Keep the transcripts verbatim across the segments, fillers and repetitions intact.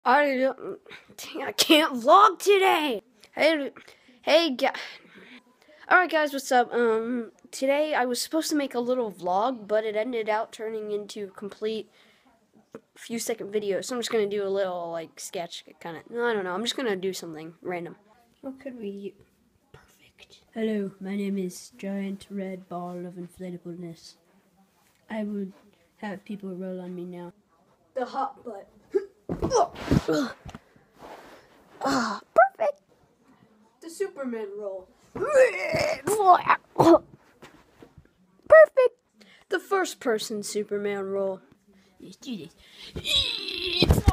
I don't, I can't vlog today. Hey, hey, guys. All right, guys, what's up? Um, today I was supposed to make a little vlog, but it ended out turning into complete few second video. So I'm just gonna do a little like sketch, kind of. No, I don't know. I'm just gonna do something random. What could we? Perfect. Hello, my name is Giant Red Ball of Inflatableness. I would have people roll on me now. The hot butt. Ah, perfect. The Superman roll. Perfect. The first person Superman roll. Let's do this.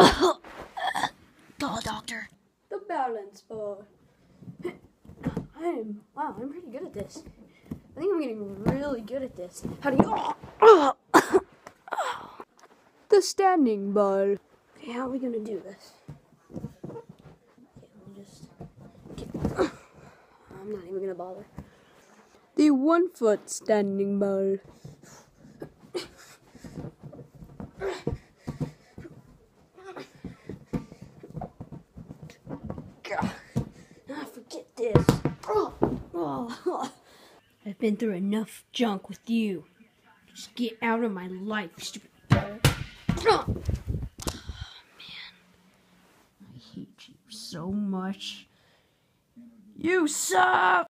Go, doctor. The balance ball. I am, wow, I'm pretty good at this. I think I'm getting really good at this. How do you... The standing ball. Okay, how are we gonna do this? Okay, let me just... Okay. I'm not even gonna bother. The one foot standing ball. God. Ah, forget this. Oh. Oh. I've been through enough junk with you. Just get out of my life, stupid ball. Oh, man. I hate you so much. You suck!